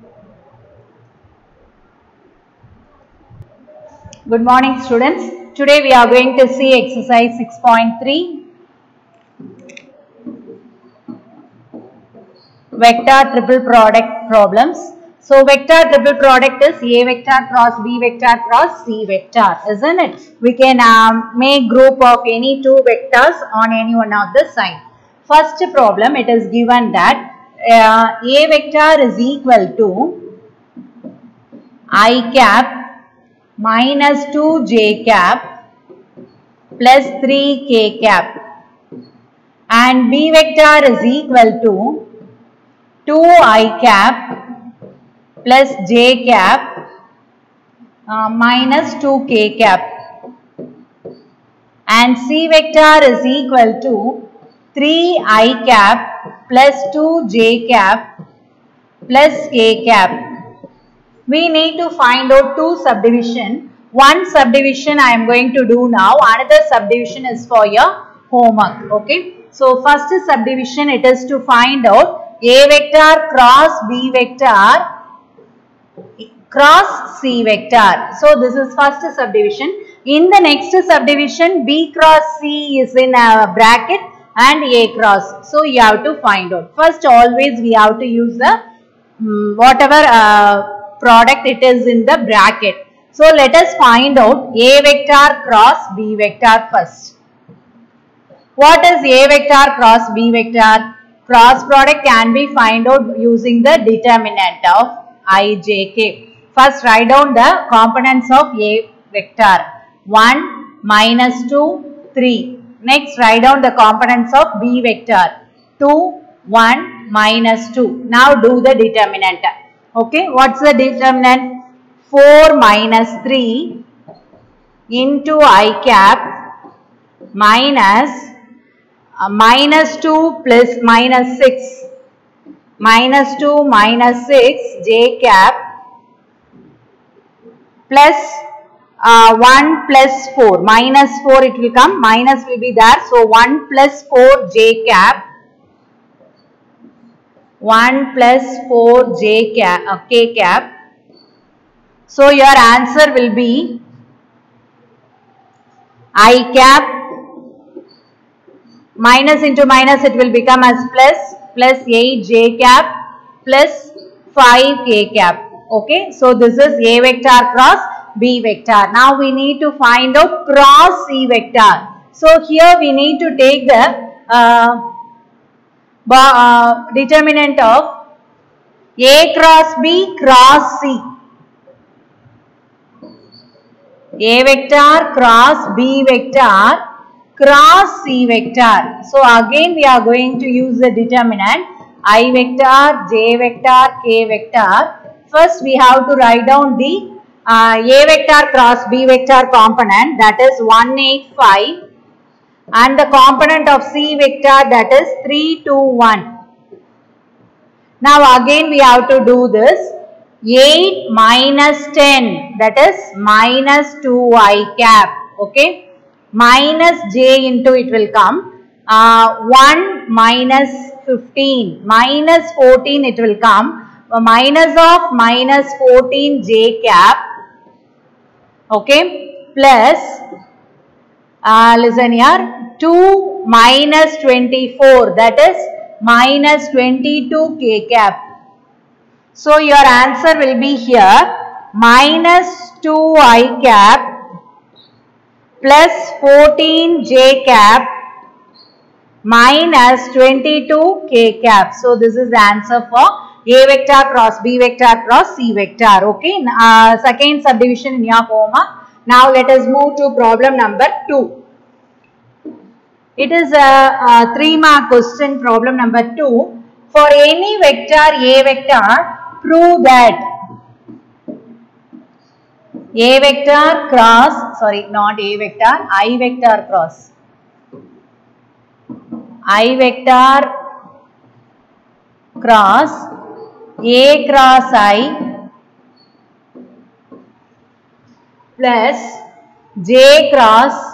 Good morning, students. Today we are going to see exercise 6.3 vector triple product problems. So vector triple product is A vector cross B vector cross C vector, isn't it? We can make group of any two vectors on any one of the side. First problem, it is given that A vector is equal to I cap minus 2j cap plus 3k cap, and B vector is equal to 2i cap plus j cap minus 2k cap, and C vector is equal to 3i cap plus 2j cap plus k cap. We need to find out two subdivision. One subdivision I am going to do now. Another subdivision is for your homework. Okay. So first subdivision, it is to find out A vector cross B vector cross C vector. So this is first subdivision. In the next subdivision, B cross C is in a bracket and A cross. So you have to find out. First, always we have to use the whatever product it is in the bracket. So let us find out A vector cross B vector first. What is A vector cross B vector? Cross product can be find out using the determinant of I, J, K. First write down the components of A vector. 1, minus 2, 3. Next write down the components of B vector. 2, 1, minus 2. Now do the determinant. Okay, what's the determinant? 4 minus 3 into I cap minus minus 2 plus minus 6 minus 2 minus 6 j cap plus 1 plus 4 minus 4 it will come, minus will be there, so 1 plus 4 j cap 1 plus 4 j cap, k cap. So your answer will be I cap, minus into minus it will become as plus 8 j cap plus 5 k cap. Okay, so this is A vector cross B vector. Now we need to find out cross C vector. So here we need to take the determinant of A cross B cross C. A vector cross B vector cross C vector. So again we are going to use the determinant I vector, J vector, K vector. First we have to write down the A vector cross B vector component, that is 185. And the component of C vector, that is 3, 2, 1. Now again we have to do this. 8 minus 10, that is minus 2i cap. Okay. Minus j into it will come. 1 minus 15, minus 14 it will come. Minus of minus 14 j cap. Okay. Plus, listen here, 2 minus 24, that is minus 22 k cap. So your answer will be here minus 2i cap plus 14 j cap minus 22 k cap. So this is the answer for A vector cross B vector cross C vector. Okay, second subdivision in your homework. Now let us move to problem number 2. It is a 3-mark question, problem number 2. For any vector A vector, prove that A vector cross, sorry, not A vector, I vector cross. I vector cross A cross I plus J cross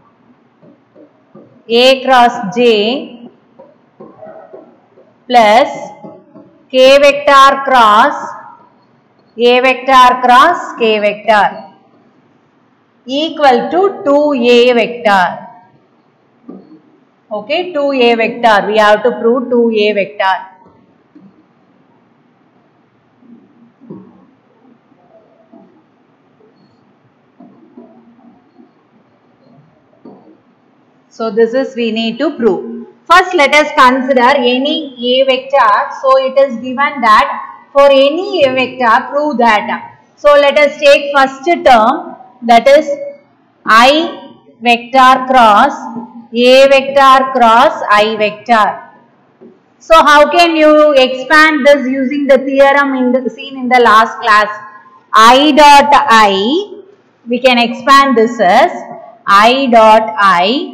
A cross J plus K vector cross A vector cross K vector equal to 2A vector. Okay, 2A vector. We have to prove 2A vector. So this is we need to prove. First let us consider any A vector. So it is given that for any A vector prove that. So let us take first term, that is I vector cross A vector cross I vector. So how can you expand this using the theorem seen in the last class? I dot I, we can expand this as I dot I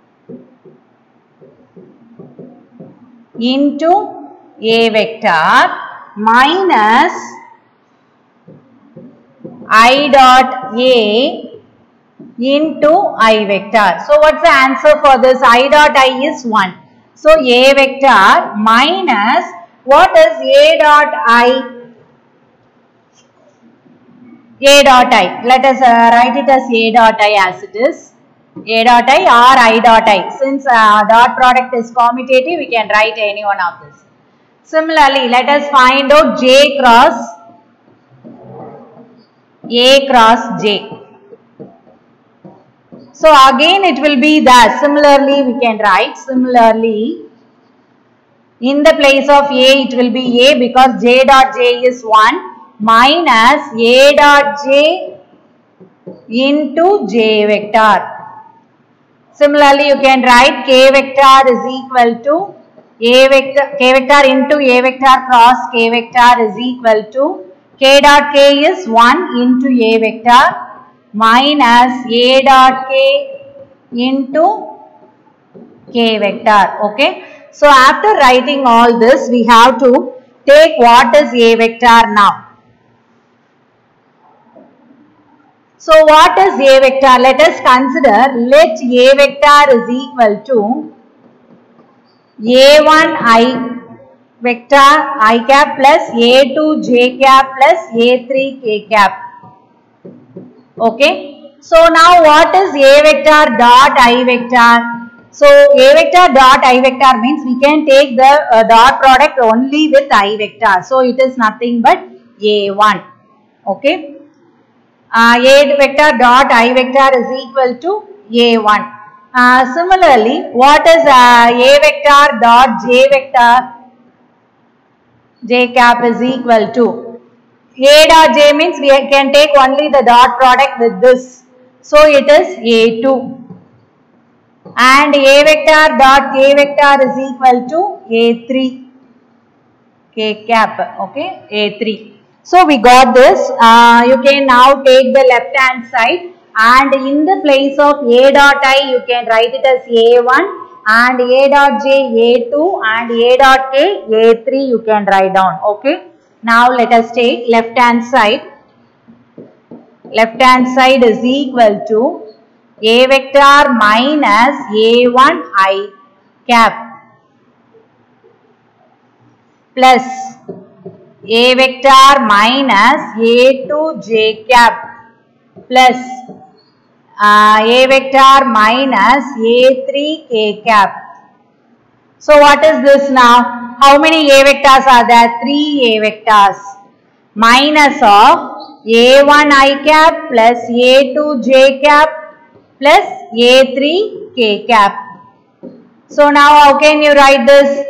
into A vector minus I dot A into I vector. So what's the answer for this? I dot I is 1. So A vector minus, what is A dot I? A dot I. Let us write it as A dot I as it is. A dot I or I dot I. Since dot product is commutative, we can write any one of this. Similarly, let us find out J cross A cross J. So again it will be that. Similarly, we can write similarly. In the place of A, it will be A because J dot J is 1 minus A dot J into J vector. Similarly, you can write K vector is equal to A vector, K vector into A vector cross K vector is equal to K dot K is 1 into A vector minus A dot K into K vector. Okay. So after writing all this, we have to take what is A vector now. So what is A vector? Let us consider, let A vector is equal to A1 I vector I cap plus A2 J cap plus A3 K cap. Okay. So now what is A vector dot I vector? So A vector dot I vector means we can take the dot product only with I vector. So it is nothing but A1. Okay. A vector dot I vector is equal to A1. Similarly, what is A vector dot J vector? J cap is equal to A dot J means we can take only the dot product with this. So it is A2. And A vector dot K vector is equal to A3. K cap. Okay. A3. So we got this. You can now take the left hand side and in the place of A dot I you can write it as A1 and A dot J A2 and A dot K A3 you can write down. Okay. Now let us take left hand side. Left hand side is equal to A vector minus A1 I cap plus A vector minus A2 J cap plus A vector minus A3 K cap. So what is this now? How many A vectors are there? 3 A vectors minus of A1 I cap plus A2 J cap plus A3 K cap. So now how can you write this?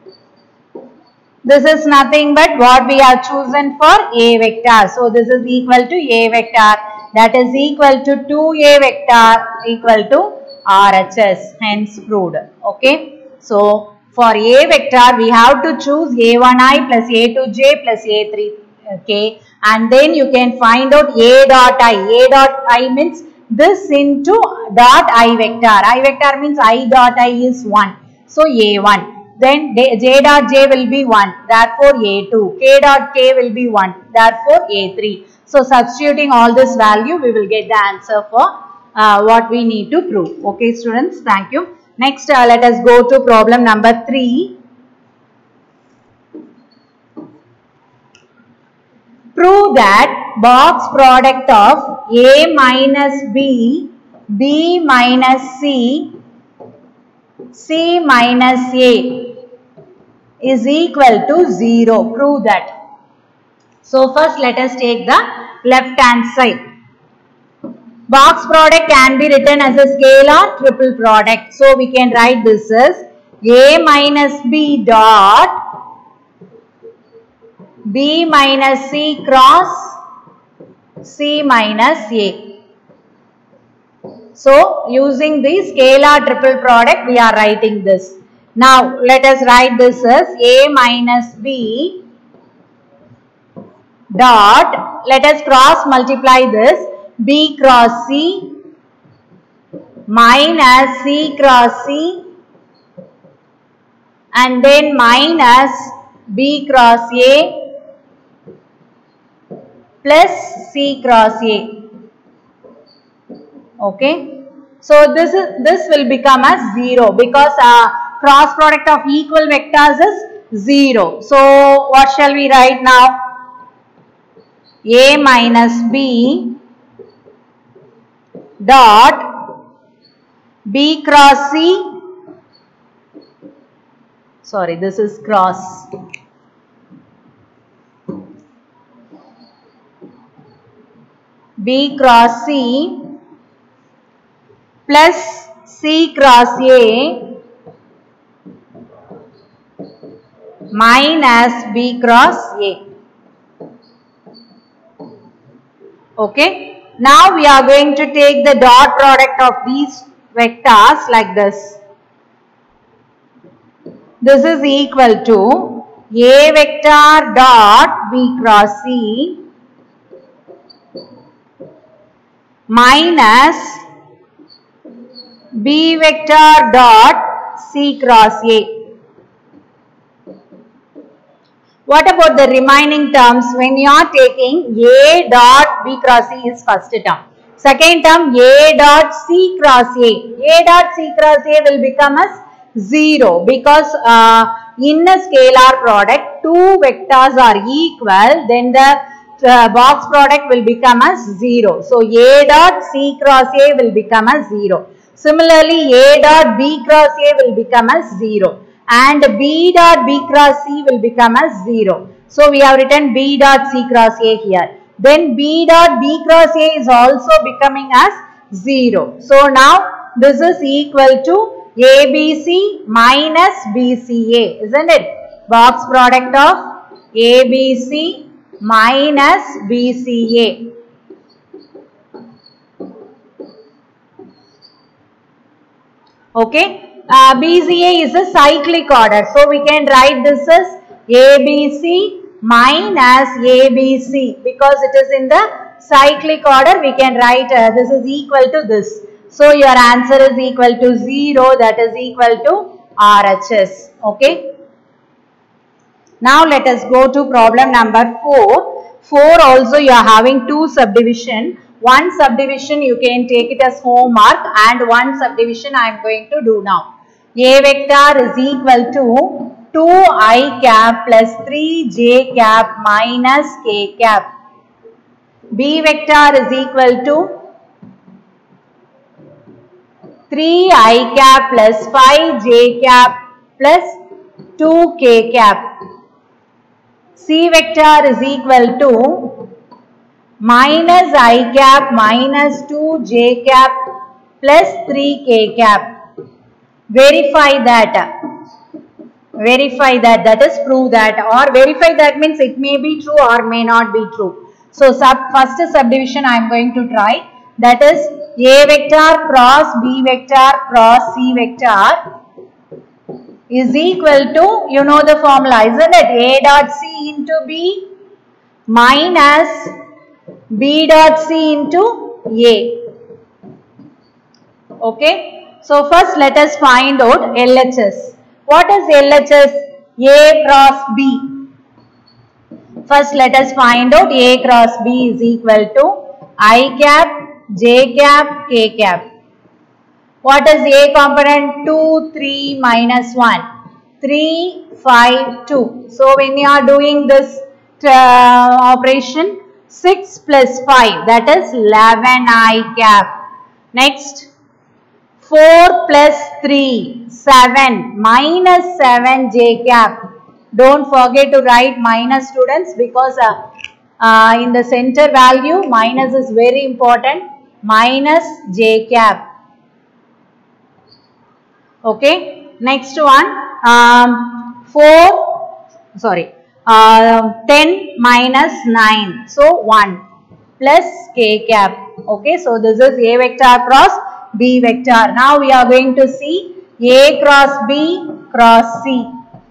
This is nothing but what we have chosen for A vector. So this is equal to A vector, that is equal to 2A vector equal to RHS, hence proved. Okay. So for A vector we have to choose A1I plus A2J plus A3K and then you can find out A dot I. A dot I means this into dot I vector. I vector means I dot I is 1. So A1. Then J dot J will be 1, therefore A2. K dot K will be 1, therefore A3. So substituting all this value, we will get the answer for what we need to prove. Okay students, thank you. Next let us go to problem number 3. Prove Prove that box product of A minus B, B minus C, C minus A is equal to 0. Prove that. So first let us take the left hand side. Box product can be written as a scalar triple product. So we can write this as A minus B dot B minus C cross C minus A. So using the scalar triple product we are writing this. Now let us write this as A minus B dot, let us cross multiply this, B cross C minus C cross C and then minus B cross A plus C cross A. Okay. So this will become as 0 because cross product of equal vectors is 0. So what shall we write now? A minus B dot B cross C, sorry this is cross, B cross C plus C cross A minus B cross A. Okay. Now we are going to take the dot product of these vectors like this. This is equal to A vector dot B cross C minus B vector dot C cross A. What about the remaining terms? When you are taking A dot B cross C is first term. Second term A dot C cross A. A dot C cross A will become as 0 because in a scalar product two vectors are equal, then the box product will become as 0. So A dot C cross A will become as 0. Similarly A dot B cross A will become as 0. And B dot B cross C will become as 0. So we have written B dot C cross A here. Then B dot B cross A is also becoming as 0. So now this is equal to ABC minus BCA, isn't it? Box product of ABC minus BCA. Okay. BCA is a cyclic order. So we can write this as ABC minus ABC because it is in the cyclic order. We can write this is equal to this. So your answer is equal to 0, that is equal to RHS. Okay. Now let us go to problem number 4. 4 also you are having two subdivision. One subdivision you can take it as homework and one subdivision I am going to do now. A vector is equal to 2i cap plus 3j cap minus k cap. B vector is equal to 3i cap plus 5j cap plus 2k cap. C vector is equal to minus i cap minus 2j cap plus 3k cap. Verify that, that is prove that, or verify that means it may be true or may not be true. So first subdivision I am going to try, that is A vector cross B vector cross C vector is equal to, you know the formula, isn't it? A dot C into B minus B dot C into A. Okay. So first let us find out LHS. What is LHS? A cross B. First let us find out A cross B is equal to I cap, J cap, K cap. What is A component? 2, 3, minus 1. 3, 5, 2. So when you are doing this operation, 6 plus 5, that is 11 I cap. Next, 4 plus 3, 7, minus 7 J cap. Don't forget to write minus, students, because in the center value, minus is very important. Minus J cap. Okay. Next one, 10 minus 9. So 1 plus K cap. Okay. So this is A vector cross B vector. Now we are going to see A cross B cross C.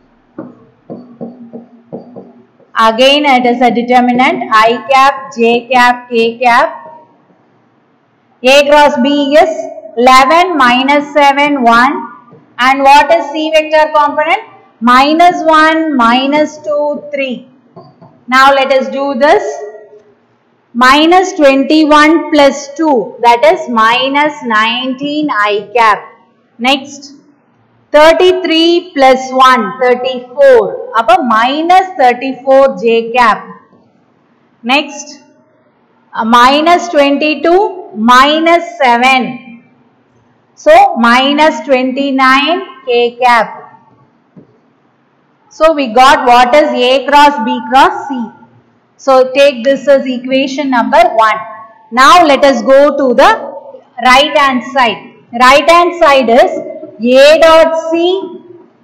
Again it is a determinant I cap, J cap, K cap. A cross B is 11 minus 7, 1. And what is C vector component? Minus 1, minus 2, 3. Now let us do this. Minus 21 plus 2, that is minus 19 I cap. Next, 33 plus 1, 34. Appa minus 34 J cap. Next, minus 22, minus 7. So, minus 29 K cap. So, we got what is A cross B cross C. So, take this as equation number 1. Now, let us go to the right hand side. Right hand side is A dot C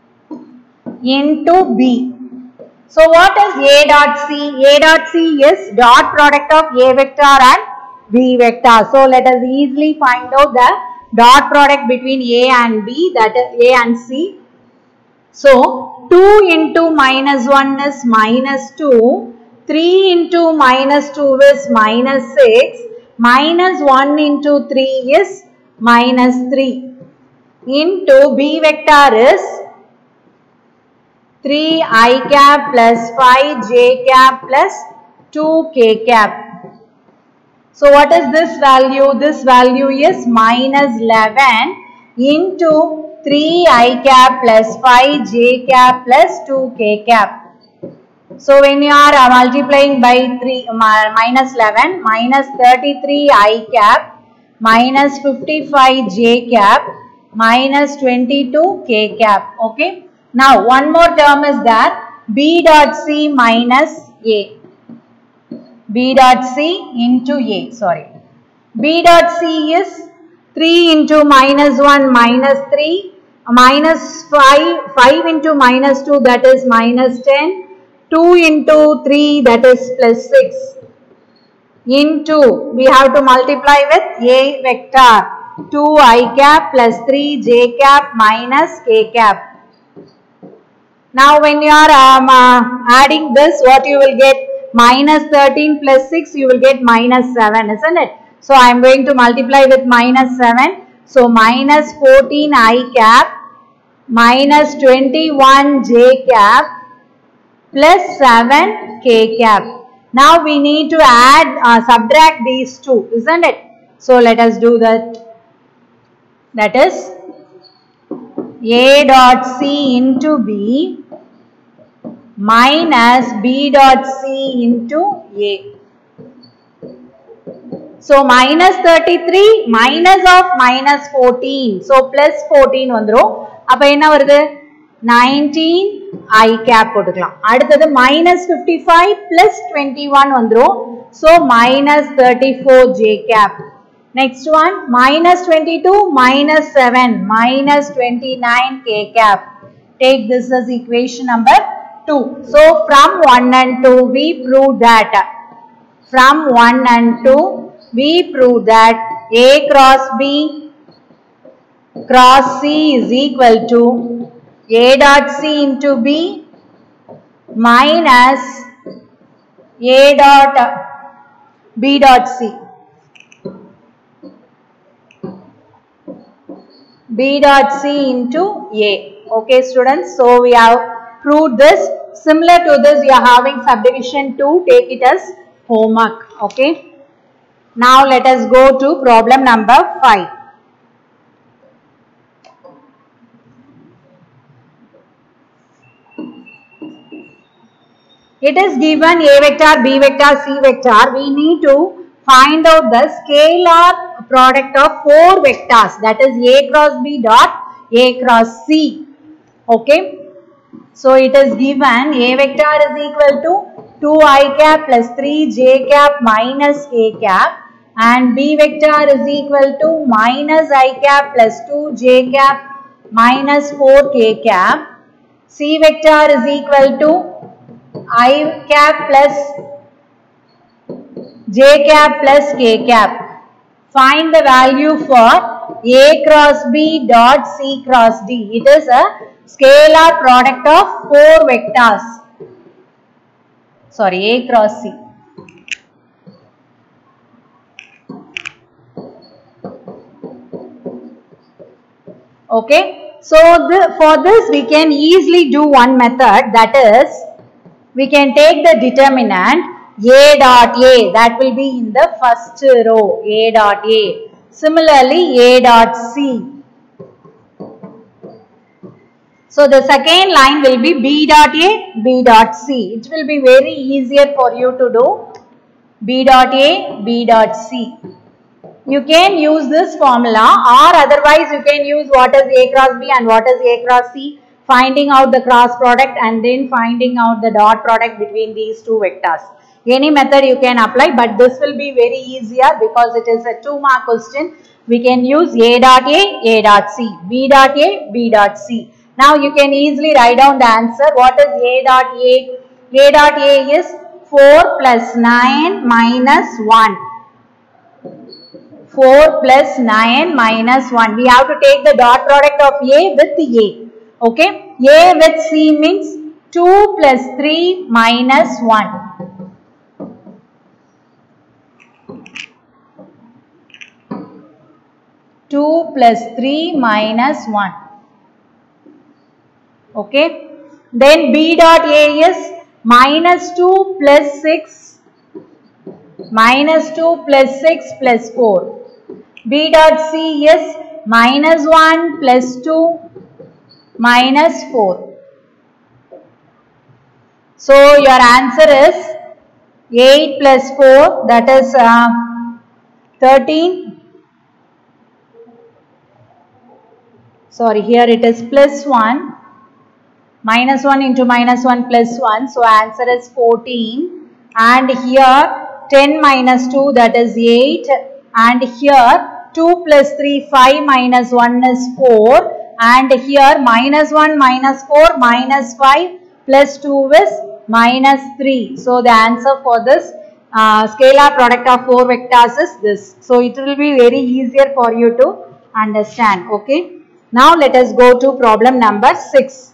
into B. So, what is A dot C? A dot C is dot product of A vector and B vector. So, let us easily find out the dot product between A and B, that is A and C. So, 2 into minus 1 is minus 2. 3 into minus 2 is minus 6. Minus 1 into 3 is minus 3. Into B vector is 3 I cap plus 5 J cap plus 2 K cap. So, what is this value? This value is minus 11 into 3 I cap plus 5 J cap plus 2 K cap. So, when you are multiplying by 3 minus 11, minus 33 I cap, minus 55 J cap, minus 22 K cap. Okay. Now, one more term is there, B dot C minus A. B dot C into A, sorry. B dot C is 3 into minus 1 minus 3, minus 5 into minus 2, that is minus 10. 2 into 3, that is plus 6. Into, we have to multiply with A vector. 2 I cap plus 3 J cap minus K cap. Now, when you are adding this, what you will get? Minus 13 plus 6, you will get minus 7, isn't it? So, I am going to multiply with minus 7. So, minus 14 I cap minus 21 J cap plus 7 K cap. Now, we need to add, subtract these two, isn't it? So, let us do that. That is A dot C into B minus B dot C into A. So, minus 33 minus of minus 14. So, plus 14 vandrum. Appa enna varudhu? 19 I cap potukalam. Aduthathu minus 55 plus 21 vandrum. So, minus 34 J cap. Next one, minus 22 minus 7 minus 29 K cap. Take this as equation number 2. So, from 1 and 2 we prove that. From 1 and 2 we prove that A cross B cross C is equal to A dot C into B minus A dot B dot C. B dot C into A. Okay, students. So, we have proved this. Similar to this, you are having subdivision 2. Take it as homework. Okay. Now, let us go to problem number 5. It is given A vector, B vector, C vector. We need to find out the scalar product of 4 vectors, that is A cross B dot A cross C. Okay. So it is given A vector is equal to 2i cap plus 3j cap minus k cap, and B vector is equal to minus I cap plus 2j cap minus 4k cap. C vector is equal to I cap plus j cap plus k cap. Find the value for A cross B dot C cross D. It is a scalar product of 4 vectors. Sorry, A cross C. Okay. So for this we can easily do one method, that is we can take the determinant A dot A, that will be in the first row, A dot A. Similarly A dot C. So the second line will be B dot A, B dot C. It will be very easier for you to do B dot A, B dot C. You can use this formula, or otherwise you can use what is A cross B and what is A cross C, finding out the cross product and then finding out the dot product between these two vectors. Any method you can apply, but this will be very easier because it is a 2-mark question. We can use A dot A dot C, B dot A, B dot C. Now you can easily write down the answer. What is A dot A? A dot A is 4 plus 9 minus 1. 4 plus 9 minus 1. We have to take the dot product of A with A. Okay. A with C means 2 plus 3 minus 1. 2 plus 3 minus 1. Okay. Then B dot A is minus 2 plus 6. Minus 2 plus 6 plus 4. B dot C is minus 1 plus 2 minus 4. So your answer is 8 plus 4, that is 13. Sorry, here it is plus 1. Minus 1 into minus 1 plus 1. So answer is 14. And here 10 minus 2, that is 8. And here 2 plus 3, 5 minus 1 is 4. And here minus 1 minus 4 minus 5 plus 2 is minus 3. So the answer for this scalar product of 4 vectors is this. So it will be very easier for you to understand. Okay. Now let us go to problem number 6.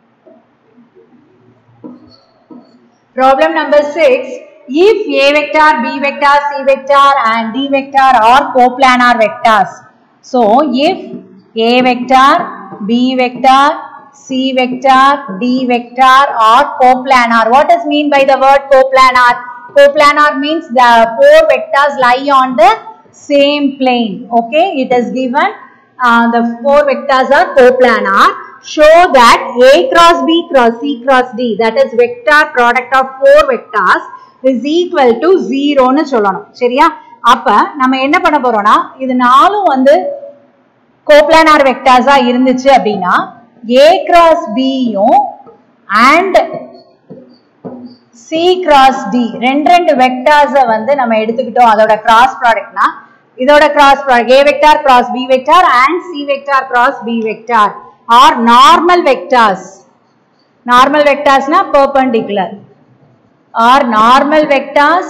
Problem number 6. If A vector, B vector, C vector and D vector are coplanar vectors. So if A vector, B vector, C vector, D vector are coplanar. What does mean by the word coplanar? Coplanar means the 4 vectors lie on the same plane. Okay, it is given the 4 vectors are coplanar. Show that A cross B cross C cross D, that is vector product of 4 vectors, is equal to 0 னு சொல்லணும். சரியா? அப்ப நம்ம என்ன பண்ண போறோம்னா, இது நாலும் வந்து கோப்ளானார் வெக்டர்ஸா இருந்துச்சு அப்படினா A cross B யும் and C cross D ரெண்டு வெக்டர்ஸ் வந்து நம்ம எடுத்துக்கிட்டோம். அதோட கிராஸ் ப்ராடக்ட்னா இதோட cross product A vector cross B vector and C vector cross B vector are normal vectors. Normal vectors na perpendicular. Are normal vectors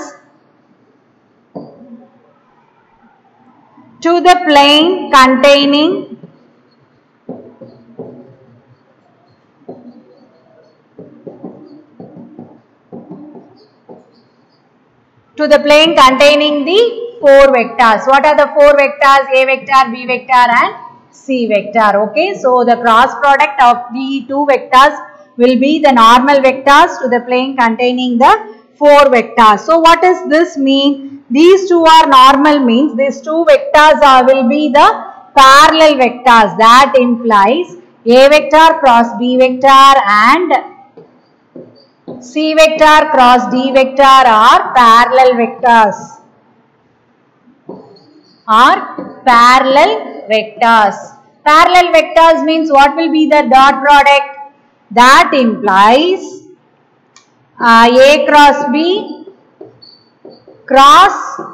to the plane containing the 4 vectors. What are the 4 vectors? A vector, B vector and C vector. Okay, so the cross product of the 2 vectors will be the normal vectors to the plane containing the 4 vectors. So what does this mean? These two are normal means these 2 vectors will be the parallel vectors. That implies A vector cross B vector and C vector cross D vector are parallel vectors. Parallel vectors means what will be the dot product? That implies A cross B cross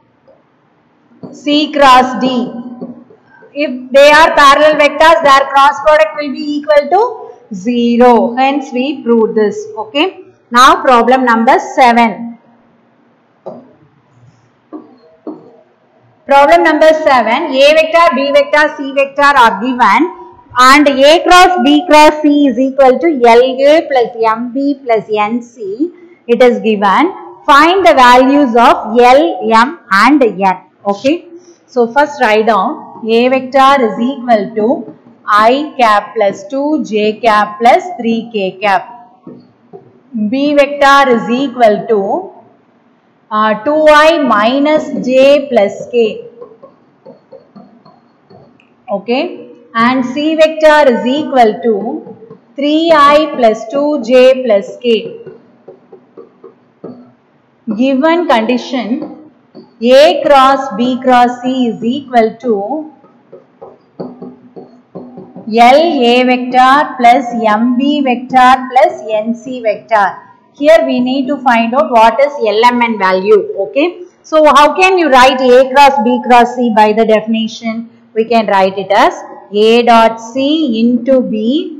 C cross D. If they are parallel vectors, their cross product will be equal to 0. Hence, we prove this. Okay. Now, problem number 7. Problem number 7. A vector, B vector, C vector are given, and A cross B cross C is equal to LA plus MB plus NC. It is given. Find the values of L, M and N. Okay. So, first write down A vector is equal to I cap plus 2J cap plus 3K cap. B vector is equal to 2I minus J plus K. Okay. And C vector is equal to 3I plus 2J plus K. Given condition, A cross B cross C is equal to L A vector plus MB vector plus NC vector. Here we need to find out what is LMN value. Okay. So how can you write A cross B cross C by the definition? We can write it as A dot C into B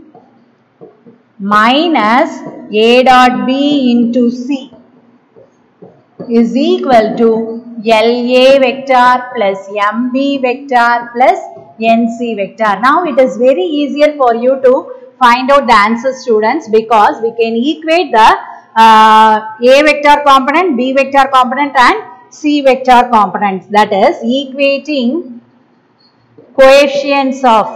minus A dot B into C is equal to LA vector plus MB vector plus NC vector. Now it is very easier for you to find out the answer, students, because we can equate the A vector component, B vector component and C vector components. That is equating coefficients of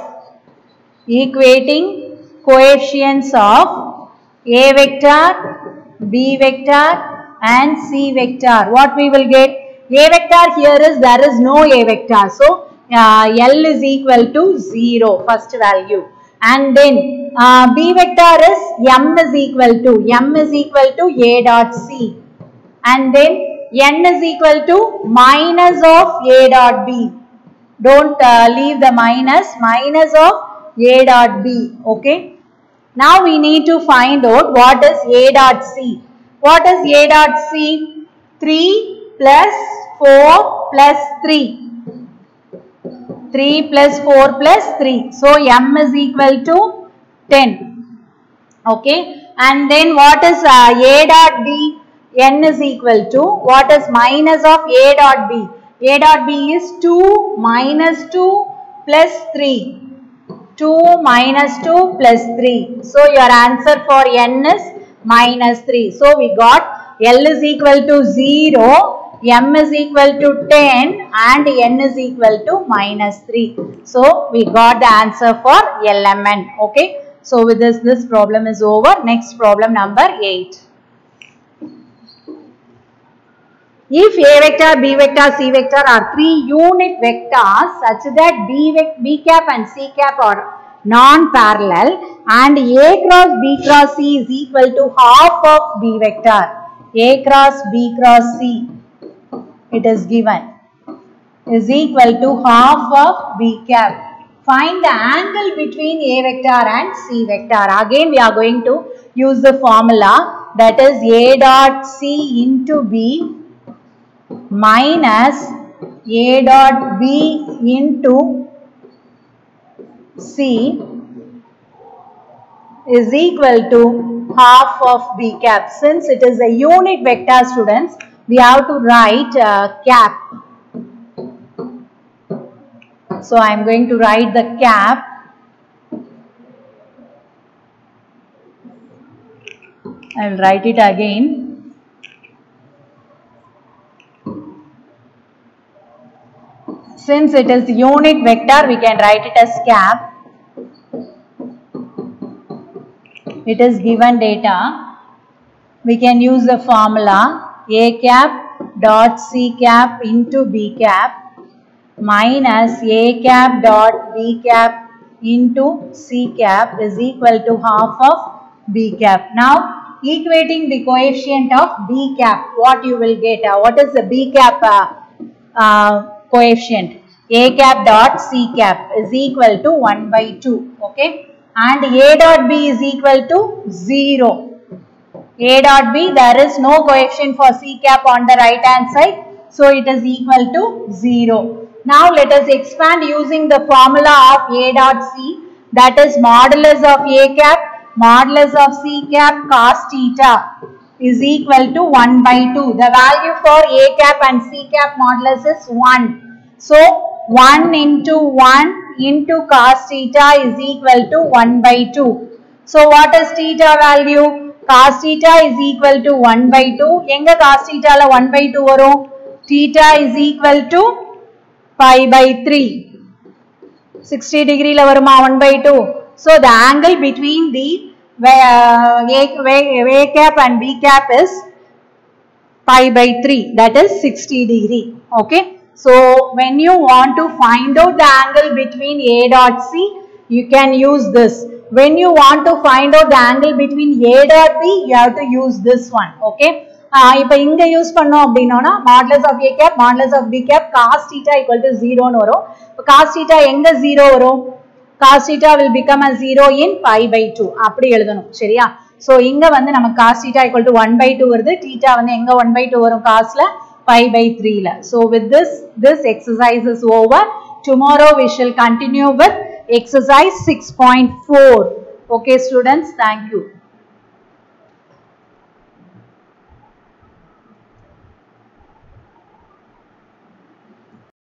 A vector, B vector and C vector. What we will get? A vector here is, there is no A vector. So, L is equal to 0, first value. And then B vector is M is equal to A dot C. And then N is equal to minus of A dot B. Don't leave the minus of A dot B. Okay. Now we need to find out what is A dot C. What is A dot C? 3 plus 4 plus 3. 3 plus 4 plus 3. So, M is equal to 10. Okay. And then what is A dot B? N is equal to, what is minus of A dot B? A dot B is 2 minus 2 plus 3. 2 minus 2 plus 3. So, your answer for N is minus 3. So, we got L is equal to 0, M is equal to 10 and N is equal to minus 3. So, we got the answer for LMN. Okay. So, with this problem is over. Next problem number 8. If A vector, B vector, C vector are 3 unit vectors such that B cap and C cap are non-parallel and A cross B cross C is equal to half of B vector. A cross B cross C, it is given, is equal to half of B cap. Find the angle between A vector and C vector. Again we are going to use the formula, that is A dot C into B minus A dot B into C is equal to half of B cap. Since it is a unit vector, students, we have to write cap. So, I am going to write the cap. I will write it again. Since it is unit vector, we can write it as cap. It is given data. We can use the formula A cap dot C cap into B cap minus A cap dot B cap into C cap is equal to half of B cap. Now, equating the coefficient of B cap, what you will get? What is the B cap coefficient? A cap dot C cap is equal to 1 by 2. Okay. And A dot B is equal to 0. A dot B, there is no coefficient for C cap on the right hand side. So it is equal to 0. Now let us expand using the formula of A dot C, that is modulus of A cap, modulus of C cap cos theta is equal to 1 by 2. The value for A cap and C cap modulus is 1. So 1 into 1 into cos theta is equal to 1 by 2. So what is theta value? Cos theta is equal to 1 by 2. Enga cos theta la 1 by 2 varum? Theta is equal to pi by 3. 60 degree la varuma 1 by 2. So the angle between the A cap and B cap is pi by 3, that is 60 degree. Okay. So when you want to find out the angle between A dot C, you can use this. When you want to find out the angle between A dot B, you have to use this one. Okay. இப்போ இங்க use பண்ணோம் அப்படினா modulus of A cap, modulus of B cap, cos theta equal to 0 னு வரும். இப்போ cos theta எங்க 0 வரும்? Cos theta will become a 0 in pi by 2. அப்படி எழுதணும். சரியா? So இங்க வந்து நமக்கு cos theta equal to 1 by 2 வருது. theta வந்து எங்க 1 by 2 வரும் cosல? pi by 3 la. So with this exercise is over. Tomorrow we shall continue with exercise 6.4. Okay students, thank you.